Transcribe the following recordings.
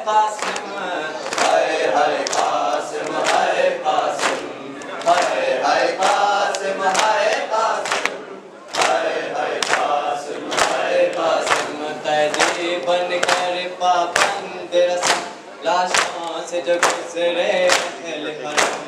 कासिम, हाय हाय कासिम, हाय कासिम, हाय हाय कासिम, हाय कासिम, हाय हाय कासिम, हाय कासिम। कैदी बनकर पाबंद रस्म, लाशों से जो गुजरे अहले हरम,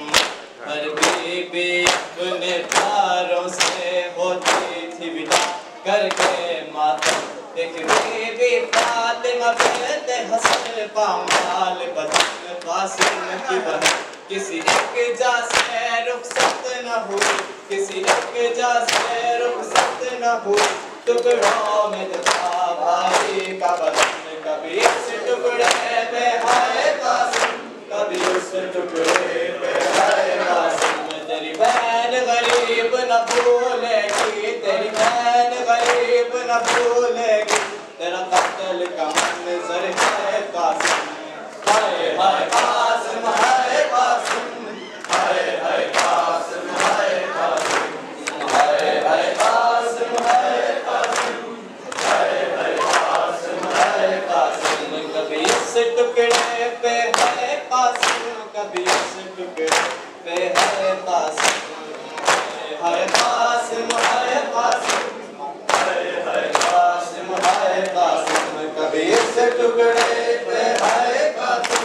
हर बीबी अपने प्यारों से होती थी विदा करके मातम। एक बीबी फातिमा बिन्त हसन पामाल बदन कासिम की बहन, किसी एक जा से रुखसत न हुई, किसी एक जा से रुखसत न हुई। टुकड़ों में था भाई का बदन, कभी इस टुकड़े पे हाय कासिम, कभी उस टुकड़े पे हाय कासिम। तेरी बहन गरीब न भूलेगी, तेरी बहन गरीब न भूलेगी, तेरा कत्ल का मंजर है कासिम। हाय हाय कासिम, हाय कासिम, हाय हाय कासिम, हाय कासिम, हाय हाय कासिम, हाय कासिम, हाय हाय कासिम, हाय कासिम। कभी इस टुकड़े पे है कासिम, कभी इस टुकड़े पे है कासिम। हाय कासिम, हाय कासिम, हाय हाय कासिम, हाय कासिम। कभी इस टुकड़े पे हाय कासिम,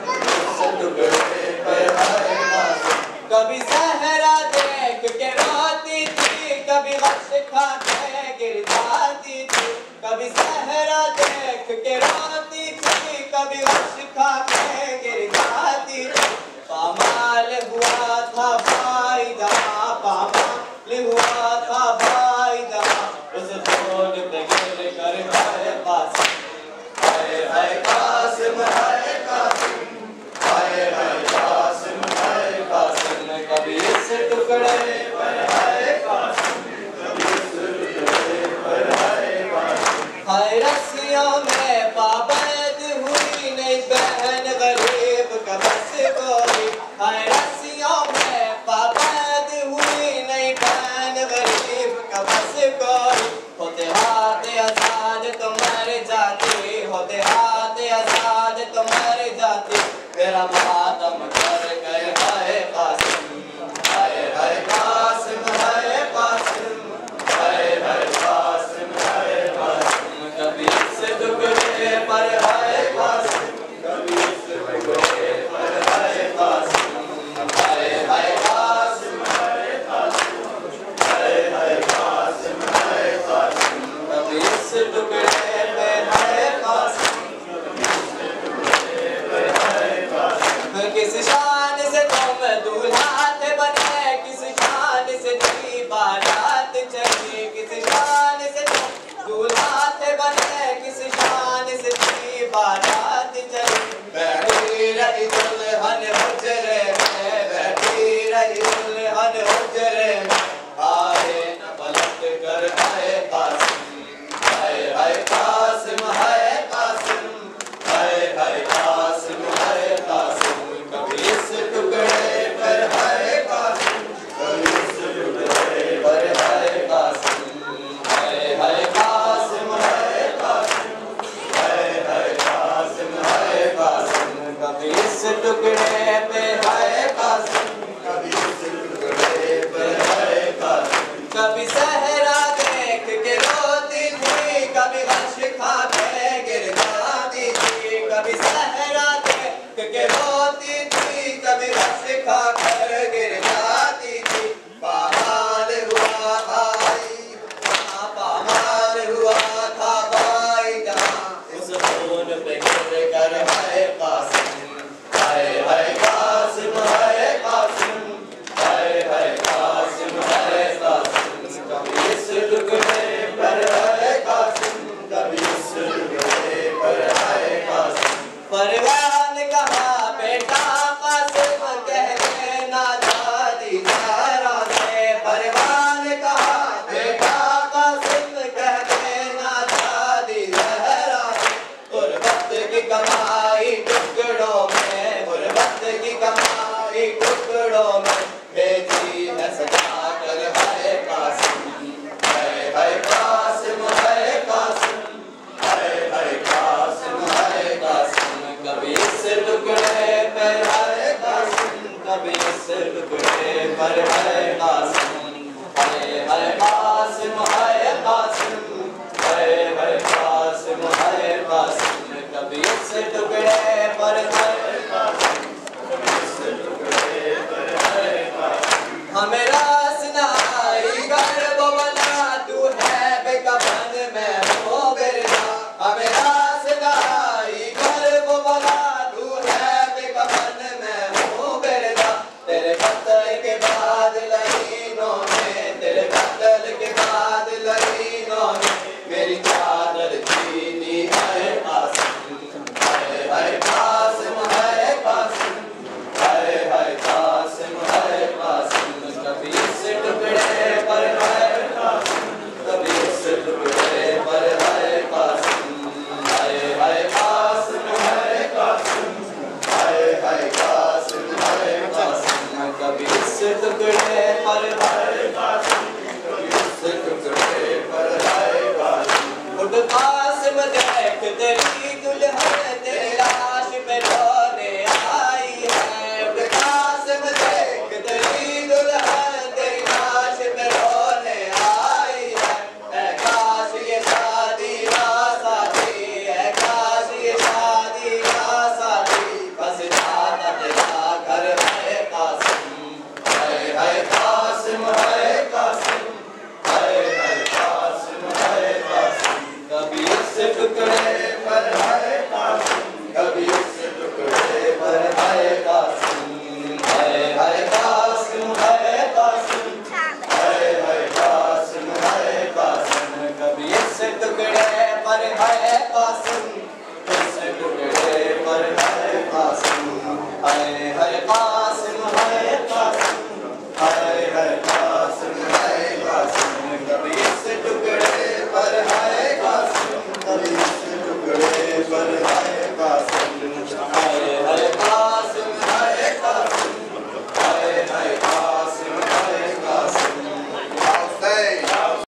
इस टुकड़े पे हाय कासिम। कभी सहरा देख के रोती थी, कभी गश खा के गिर जाती थी, कभी सहरा देख के रोती थी, कभी गश खा के गिर जाती थी। पामाल हुआ था भाई जहाँ, पामाल हुआ था भाई जहाँ, उस खून पे गिर कर हाय कासिम, हाय हाय कासिम, हाय कासिम, हाय हाय कासिम, हाय कासिम। कभी इस टुकड़े पर हाय कासिम, कभी इस टुकड़े पर हाय कासिम। हाय रस्सियों में पाबंद हुई नहीं बहन गरीब का बस कोई, हाय रस्सियों में पाबंद हुई नहीं बहन गरीब का बस कोई। होते हाथ आजाद तो मर जाती, होते हाथ आजाद तो मर जाती, मेरा मातम कर गए हाय कासिम। हाय हाय कासिम, हाय कासिम, हाय हाय कासिम, हाय कासिम। कभी इस टुकड़े पर हाय कासिम, कभी इस टुकड़े पर हाय कासिम। हाय हाय कासिम, हाय कासिम, हाय हाय कासिम, हाय कासिम। कभी इस टुकड़े पे हाय कासिम, कभी इस टुकड़े पे हाय कासिम। किस शान से तुम दूल्हा थे बने, किस शान से तेरी बारात चली, किस शान से तुम दूल्हा थे बने, किस शान से तेरी बारात चली। बैठी रही दुल्हन हुजरे में, बैठी रही दुल्हन हुजरे में, आए न पलट कर हाय कासिम। हाय हाय कासिम, हाय कासिम, हाय हाय कासिम, हाय कासिम। कभी इस टुकड़े पर हाय कासिम, कभी इस टुकड़े पर हाय कासिम। हाय हाय कासिम, हाय कासिम, हाय हाय कासिम, हाय कासिम। कभी इस टुकड़े पे हाय कासिम, कभी इस टुकड़े पे हाय कासिम। कभी सहरा देख के रोती थी, कभी गश खा के गिर जाती थी, कभी सहरा देख के रोती थी, कभी गश खा कर गिर जाती थी। पामाल हुआ भाई जहाँ, पामाल हुआ था भाई जहाँ, उस खून पे गिर कर हाय कासिम। हाय हाय कासिम, हाय कासिम, हाय हाय कासिम, हाय कासिम। कभी इस टुकड़े पर हाय कासिम, कभी इस टुकड़े पर हाय कासिम। परवान कहा बेटा कासिम कहने ना दादी ज़हरा से, परवान कहा बेटा कासिम कहने ना दादी ज़हरा से। गुरबत की कमाई टुकड़ों में, गुरबत की कमाई टुकड़ों में, भेजी है सजा कर हाय कासिम। हाय हाय कासिम, हाय कासिम, हाय हाय कासिम, हाय कासिम। कभी इस टुकड़े पर है कासिम